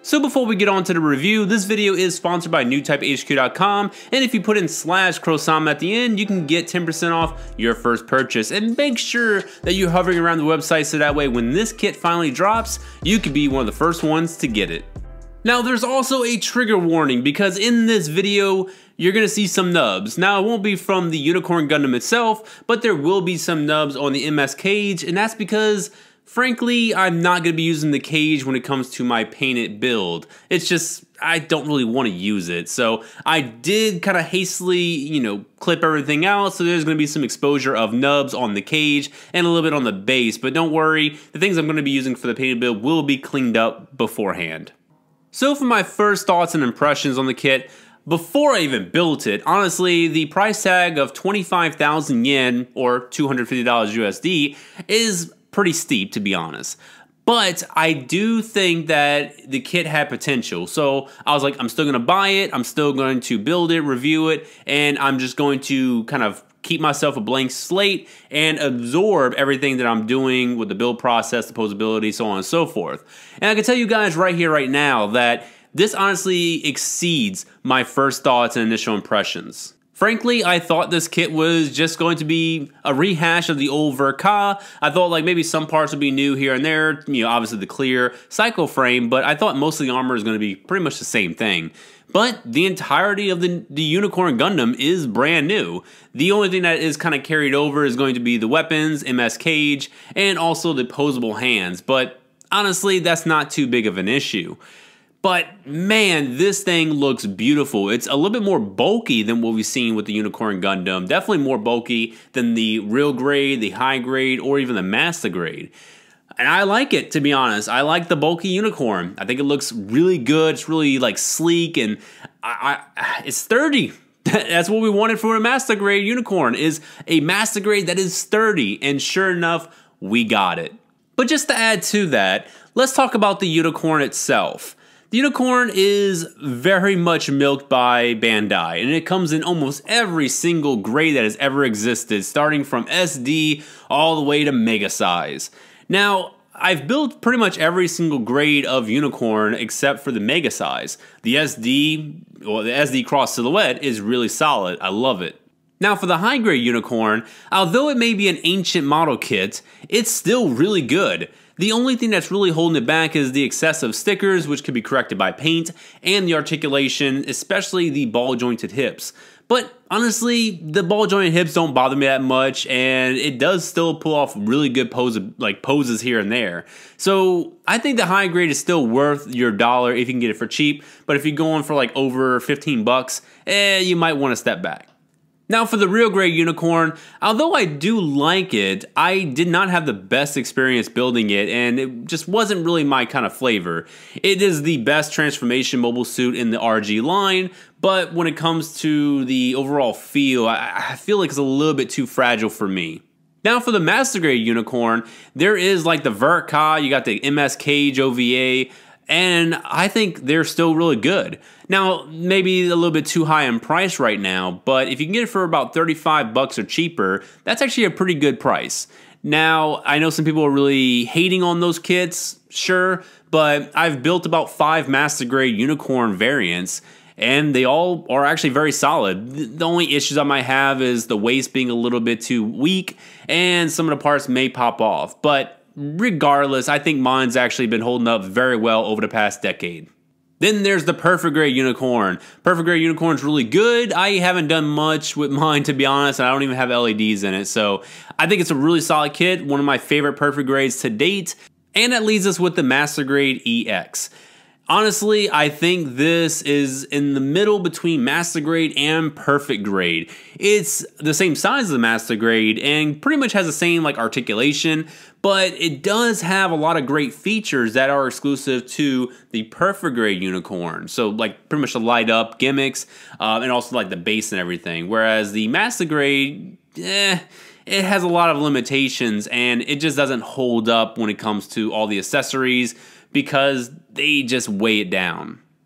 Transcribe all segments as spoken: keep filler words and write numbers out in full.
So before we get on to the review, this video is sponsored by new type H Q dot com, and if you put in slash Krowcast at the end, you can get ten percent off your first purchase. And make sure that you're hovering around the website so that way when this kit finally drops, you could be one of the first ones to get it. Now there's also a trigger warning because in this video, you're going to see some nubs. Now it won't be from the Unicorn Gundam itself, but there will be some nubs on the M S cage, and that's because frankly, I'm not going to be using the cage when it comes to my painted build. It's just, I don't really want to use it. So I did kind of hastily, you know, clip everything out. So there's going to be some exposure of nubs on the cage and a little bit on the base. But don't worry, the things I'm going to be using for the painted build will be cleaned up beforehand. So for my first thoughts and impressions on the kit, before I even built it, honestly, the price tag of twenty-five thousand yen or two hundred fifty dollars U S D is pretty steep, to be honest. But I do think that the kit had potential. So I was like, I'm still gonna buy it, I'm still going to build it, review it, and I'm just going to kind of keep myself a blank slate and absorb everything that I'm doing with the build process, the posability, so on and so forth. And I can tell you guys right here, right now, that this honestly exceeds my first thoughts and initial impressions. Frankly, I thought this kit was just going to be a rehash of the old Verka. I thought like maybe some parts would be new here and there, you know, obviously the clear cycle frame, but I thought most of the armor is going to be pretty much the same thing. But the entirety of the, the Unicorn Gundam is brand new. The only thing that is kind of carried over is going to be the weapons, M S cage, and also the posable hands. But honestly, that's not too big of an issue. But man, this thing looks beautiful. It's a little bit more bulky than what we've seen with the Unicorn Gundam. Definitely more bulky than the real grade, the high grade, or even the master grade. And I like it, to be honest. I like the bulky Unicorn. I think it looks really good. It's really like sleek and I, I, it's sturdy. That's what we wanted for a master grade Unicorn, is a master grade that is sturdy. And sure enough, we got it. But just to add to that, let's talk about the Unicorn itself. The Unicorn is very much milked by Bandai, and it comes in almost every single grade that has ever existed, starting from S D all the way to mega size. Now, I've built pretty much every single grade of Unicorn except for the mega size. The S D, or the S D cross silhouette, is really solid. I love it. Now for the high grade Unicorn, although it may be an ancient model kit, it's still really good. The only thing that's really holding it back is the excessive stickers, which can be corrected by paint, and the articulation, especially the ball-jointed hips. But honestly, the ball-jointed hips don't bother me that much, and it does still pull off really good pose, like poses here and there. So I think the high grade is still worth your dollar if you can get it for cheap. But if you're going for like over fifteen bucks, eh, you might want to step back. Now for the real grade Unicorn, although I do like it, I did not have the best experience building it, and it just wasn't really my kind of flavor. It is the best transformation mobile suit in the R G line, but when it comes to the overall feel, I, I feel like it's a little bit too fragile for me. Now for the master grade Unicorn, there is like the Verka, you got the M S cage O V A, and I think they're still really good. Now, maybe a little bit too high in price right now, but if you can get it for about thirty-five bucks or cheaper, that's actually a pretty good price. Now, I know some people are really hating on those kits, sure, but I've built about five master grade Unicorn variants, and they all are actually very solid. The only issues I might have is the waist being a little bit too weak, and some of the parts may pop off, but regardless, I think mine's actually been holding up very well over the past decade. Then there's the Perfect Grade Unicorn. Perfect Grade Unicorn's really good. I haven't done much with mine, to be honest, and I don't even have L E Ds in it, so I think it's a really solid kit, one of my favorite Perfect Grades to date, and that leaves us with the Master Grade E X. Honestly, I think this is in the middle between Master Grade and Perfect Grade. It's the same size as the Master Grade and pretty much has the same like articulation, but it does have a lot of great features that are exclusive to the Perfect Grade Unicorn. So like pretty much the light up gimmicks um, and also like the base and everything. Whereas the Master Grade, eh, it has a lot of limitations and it just doesn't hold up when it comes to all the accessories, because they just weigh it down.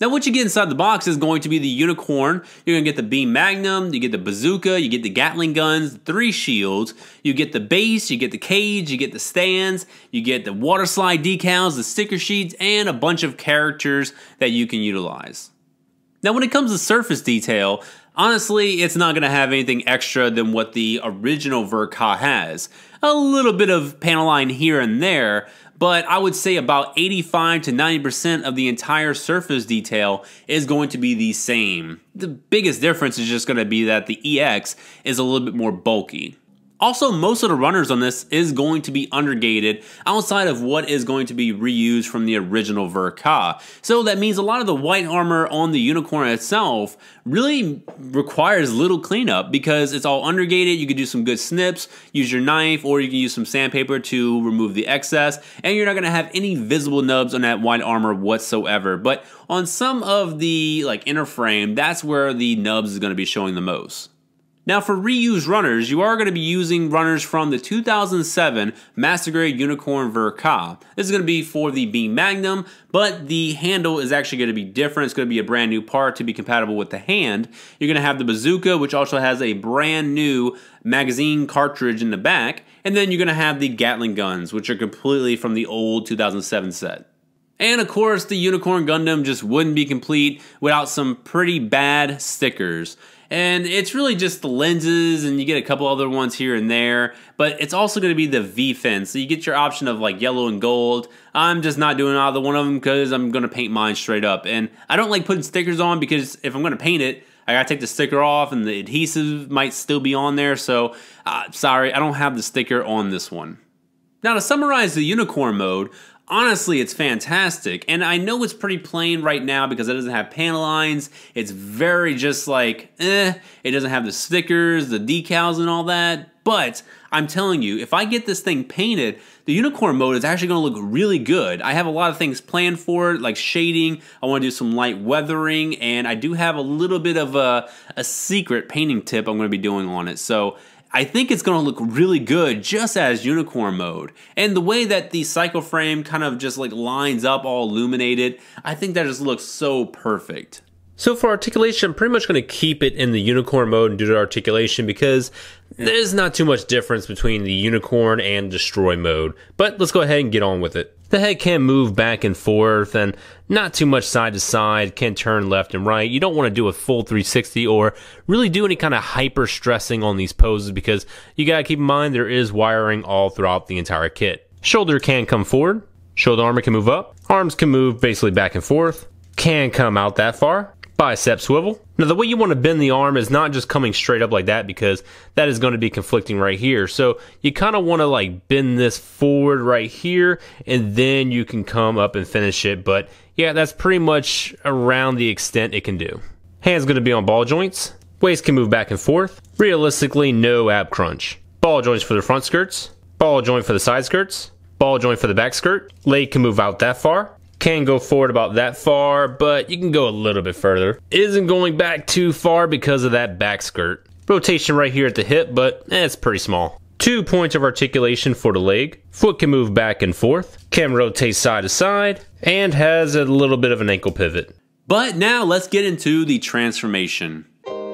Now what you get inside the box is going to be the unicorn. You're going to get the beam magnum, you get the bazooka, you get the Gatling guns, three shields, you get the base, you get the cage, you get the stands, you get the water slide decals, the sticker sheets, and a bunch of characters that you can utilize. Now when it comes to surface detail, honestly, it's not going to have anything extra than what the original Verka has. A little bit of panel line here and there, but I would say about eighty-five to ninety percent of the entire surface detail is going to be the same. The biggest difference is just going to be that the E X is a little bit more bulky. Also, most of the runners on this is going to be undergated outside of what is going to be reused from the original Verka. So that means a lot of the white armor on the unicorn itself really requires little cleanup because it's all undergated. You can do some good snips, use your knife, or you can use some sandpaper to remove the excess, and you're not going to have any visible nubs on that white armor whatsoever. But on some of the like inner frame, that's where the nubs is going to be showing the most. Now for reused runners, you are going to be using runners from the two thousand seven Master Grade Unicorn Verka. This is going to be for the Beam Magnum, but the handle is actually going to be different. It's going to be a brand new part to be compatible with the hand. You're going to have the bazooka, which also has a brand new magazine cartridge in the back, and then you're going to have the Gatling guns, which are completely from the old two thousand seven set. And of course, the Unicorn Gundam just wouldn't be complete without some pretty bad stickers. And it's really just the lenses, and you get a couple other ones here and there, but it's also going to be the V-fin, so you get your option of like yellow and gold. I'm just not doing either one of them because I'm going to paint mine straight up. And I don't like putting stickers on because if I'm going to paint it, I gotta take the sticker off and the adhesive might still be on there, so uh, sorry, I don't have the sticker on this one. Now to summarize the unicorn mode, honestly, it's fantastic, and I know it's pretty plain right now because it doesn't have panel lines. It's very just like, eh, it doesn't have the stickers, the decals and all that, but I'm telling you, if I get this thing painted, the unicorn mode is actually going to look really good. I have a lot of things planned for it, like shading. I want to do some light weathering, and I do have a little bit of a, a secret painting tip I'm going to be doing on it, so I think it's going to look really good just as unicorn mode. And the way that the cycle frame kind of just like lines up all illuminated, I think that just looks so perfect. So for articulation, I'm pretty much going to keep it in the unicorn mode and do the articulation because there's not too much difference between the unicorn and destroy mode. But let's go ahead and get on with it. The head can move back and forth and not too much side to side, can turn left and right. You don't want to do a full three sixty or really do any kind of hyper stressing on these poses because you got to keep in mind there is wiring all throughout the entire kit. Shoulder can come forward, shoulder armor can move up, arms can move basically back and forth, can come out that far. Bicep swivel. Now the way you want to bend the arm is not just coming straight up like that because that is going to be conflicting right here. So you kind of want to like bend this forward right here and then you can come up and finish it. But yeah, that's pretty much around the extent it can do. Hands going to be on ball joints. Waist can move back and forth. Realistically, no ab crunch. Ball joints for the front skirts. Ball joint for the side skirts. Ball joint for the back skirt. Leg can move out that far. Can go forward about that far, but you can go a little bit further. Isn't going back too far because of that back skirt. Rotation right here at the hip, but eh, it's pretty small. Two points of articulation for the leg. Foot can move back and forth, can rotate side to side, and has a little bit of an ankle pivot. But now let's get into the transformation.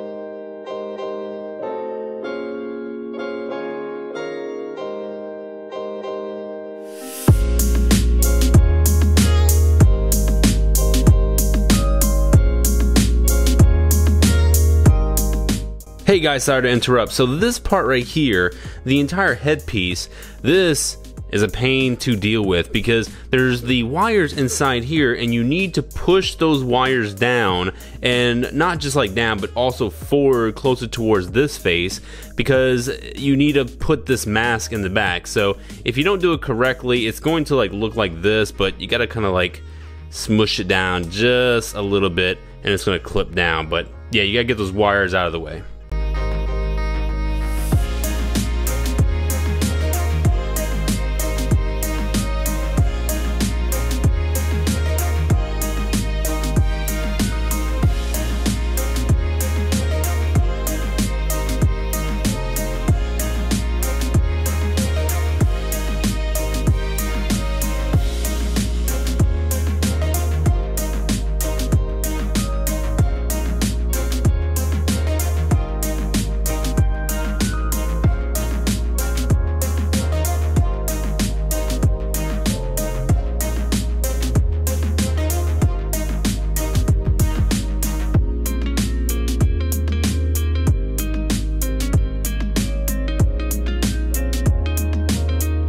Hey guys, sorry to interrupt. So this part right here, the entire headpiece, this is a pain to deal with because there's the wires inside here and you need to push those wires down, and not just like down but also forward closer towards this face because you need to put this mask in the back. So if you don't do it correctly, it's going to like look like this, but you gotta kind of like smush it down just a little bit and it's gonna clip down. But yeah, you gotta get those wires out of the way.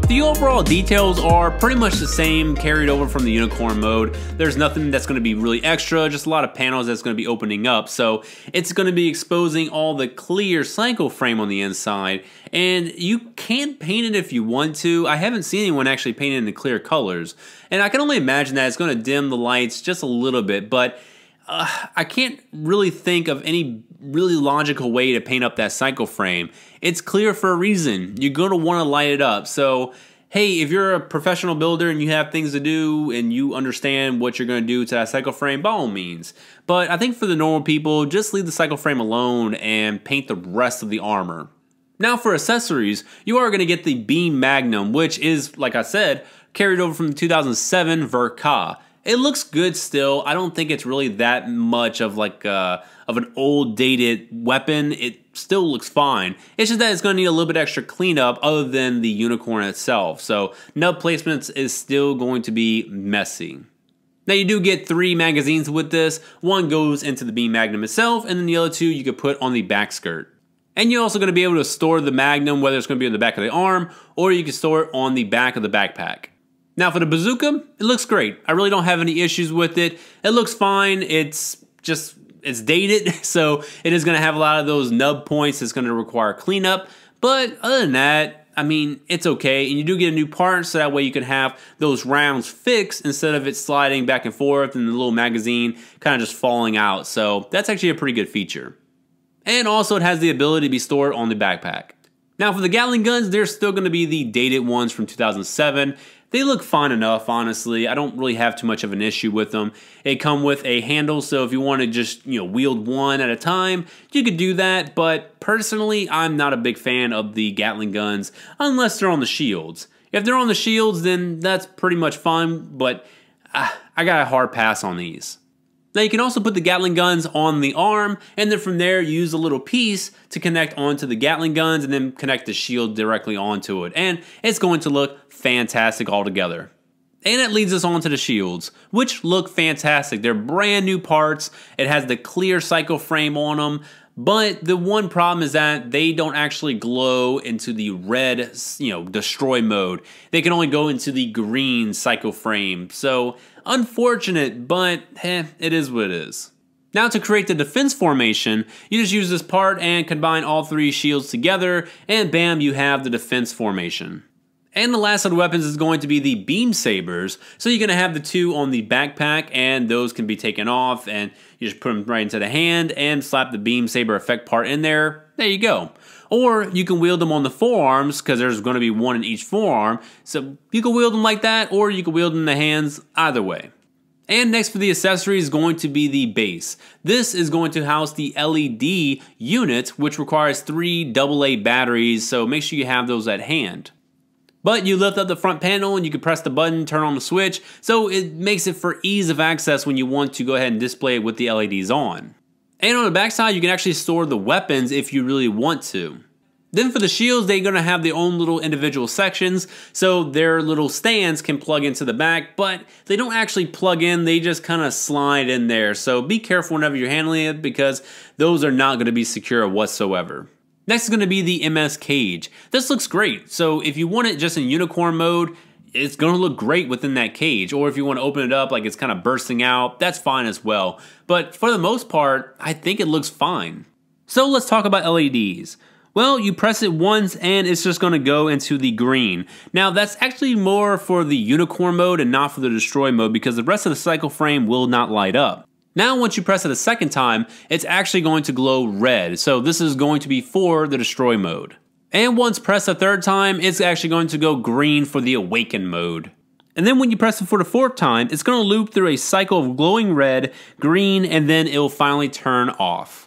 the overall details are pretty much the same carried over from the unicorn mode. There's nothing that's going to be really extra, just a lot of panels that's going to be opening up. So it's going to be exposing all the clear cycle frame on the inside, and you can paint it if you want to. I haven't seen anyone actually paint it in the clear colors, and I can only imagine that it's going to dim the lights just a little bit, but uh, I can't really think of any really logical way to paint up that cycle frame. It's clear for a reason. You're going to want to light it up. So, hey, if you're a professional builder and you have things to do and you understand what you're going to do to that cycle frame, by all means. But I think for the normal people, just leave the cycle frame alone and paint the rest of the armor. Now for accessories, you are going to get the Beam Magnum, which is, like I said, carried over from the two thousand seven Verka. It looks good still. I don't think it's really that much of like uh, of an old dated weapon. It still looks fine. It's just that it's going to need a little bit extra cleanup other than the unicorn itself. So nub placements is still going to be messy. Now you do get three magazines with this. One goes into the Beam Magnum itself, and then the other two you could put on the back skirt. And you're also going to be able to store the Magnum, whether it's going to be on the back of the arm or you can store it on the back of the backpack. Now for the bazooka, it looks great. I really don't have any issues with it. It looks fine. It's just, it's dated, so it is going to have a lot of those nub points. It's going to require cleanup. But other than that, I mean, it's okay. And you do get a new part, so that way you can have those rounds fixed instead of it sliding back and forth and the little magazine kind of just falling out. So that's actually a pretty good feature. And also it has the ability to be stored on the backpack. Now for the Gatling guns, they're still going to be the dated ones from two thousand seven. They look fine enough, honestly. I don't really have too much of an issue with them. They come with a handle, so if you want to just, you know, wield one at a time, you could do that. But personally, I'm not a big fan of the Gatling guns unless they're on the shields. If they're on the shields, then that's pretty much fine, but uh, I got a hard pass on these. Now you can also put the Gatling guns on the arm, and then from there use a little piece to connect onto the Gatling guns and then connect the shield directly onto it. And it's going to look fantastic altogether. And it leads us on to the shields, which look fantastic. They're brand new parts. It has the clear cycle frame on them. But the one problem is that they don't actually glow into the red, you know, destroy mode. They can only go into the green cycle frame. So unfortunate, but eh, it is what it is. Now to create the defense formation, you just use this part and combine all three shields together, and bam, you have the defense formation. And the last of the weapons is going to be the beam sabers. So you're going to have the two on the backpack, and those can be taken off, and you just put them right into the hand and slap the beam saber effect part in there. There you go. Or you can wield them on the forearms, because there's going to be one in each forearm. So you can wield them like that, or you can wield them in the hands, either way. And next for the accessory is going to be the base. This is going to house the L E D unit, which requires three double A batteries, so make sure you have those at hand. But you lift up the front panel and you can press the button, turn on the switch, so it makes it for ease of access when you want to go ahead and display it with the L E Ds on. And on the back side, you can actually store the weapons if you really want to. Then for the shields, they're going to have their own little individual sections, so their little stands can plug into the back, but they don't actually plug in, they just kind of slide in there. So be careful whenever you're handling it, because those are not going to be secure whatsoever. Next is going to be the M S cage. This looks great, so if you want it just in unicorn mode, it's going to look great within that cage. Or if you want to open it up like it's kind of bursting out, that's fine as well. But for the most part, I think it looks fine. So let's talk about L E Ds. Well, you press it once and it's just going to go into the green. Now that's actually more for the unicorn mode and not for the destroy mode, because the rest of the cycle frame will not light up. Now once you press it a second time, it's actually going to glow red. So this is going to be for the destroy mode. And once pressed a third time, it's actually going to go green for the awaken mode. And then when you press it for the fourth time, it's going to loop through a cycle of glowing red, green, and then it'll finally turn off.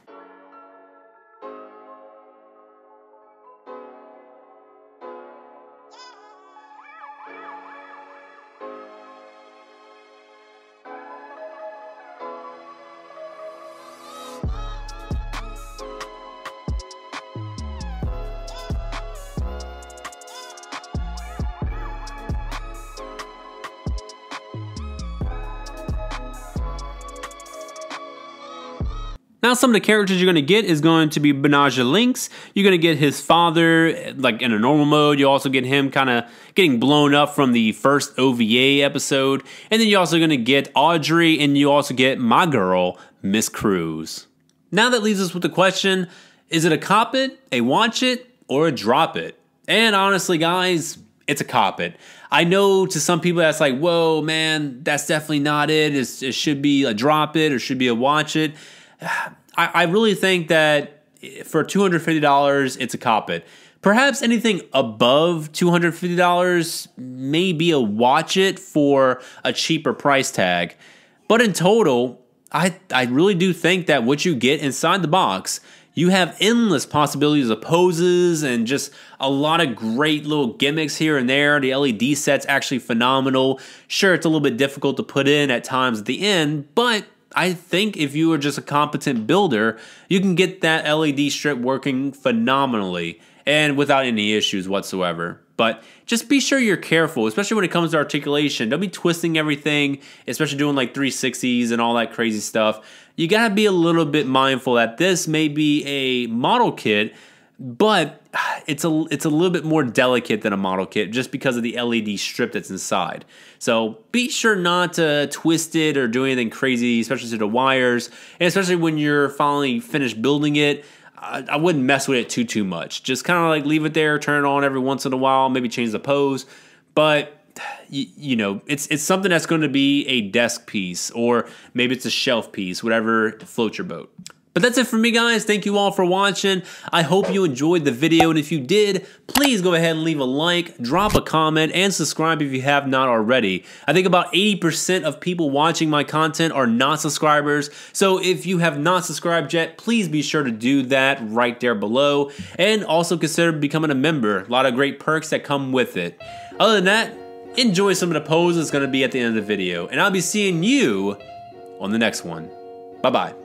Now, some of the characters you're going to get is going to be Benaja Lynx. You're going to get his father, like in a normal mode. You also get him kind of getting blown up from the first O V A episode. And then you're also going to get Audrey, and you also get my girl, Miss Cruz. Now that leaves us with the question, is it a cop it, a watch it, or a drop it? And honestly, guys, it's a cop it. I know to some people that's like, whoa, man, that's definitely not it. It's, it should be a drop it or should be a watch it. I, I really think that for two hundred fifty dollars, it's a cop it. Perhaps anything above two hundred fifty dollars may be a watch it for a cheaper price tag. But in total, I, I really do think that what you get inside the box, you have endless possibilities of poses and just a lot of great little gimmicks here and there. The L E D set's actually phenomenal. Sure, it's a little bit difficult to put in at times at the end, but I think if you are just a competent builder, you can get that L E D strip working phenomenally and without any issues whatsoever. But just be sure you're careful, especially when it comes to articulation. Don't be twisting everything, especially doing like three sixties and all that crazy stuff. You gotta be a little bit mindful that this may be a model kit, but it's a, it's a little bit more delicate than a model kit just because of the L E D strip that's inside. So be sure not to twist it or do anything crazy, especially to the wires, and especially when you're finally finished building it. I, I wouldn't mess with it too, too much. Just kind of like leave it there, turn it on every once in a while, maybe change the pose. But you, you know, it's it's something that's going to be a desk piece, or maybe it's a shelf piece, whatever floats your boat. But that's it for me, guys. Thank you all for watching. I hope you enjoyed the video, and if you did, please go ahead and leave a like, drop a comment, and subscribe if you have not already. I think about eighty percent of people watching my content are not subscribers, so if you have not subscribed yet, please be sure to do that right there below, and also consider becoming a member. A lot of great perks that come with it. Other than that, enjoy some of the poses that's going to be at the end of the video, and I'll be seeing you on the next one. Bye-bye.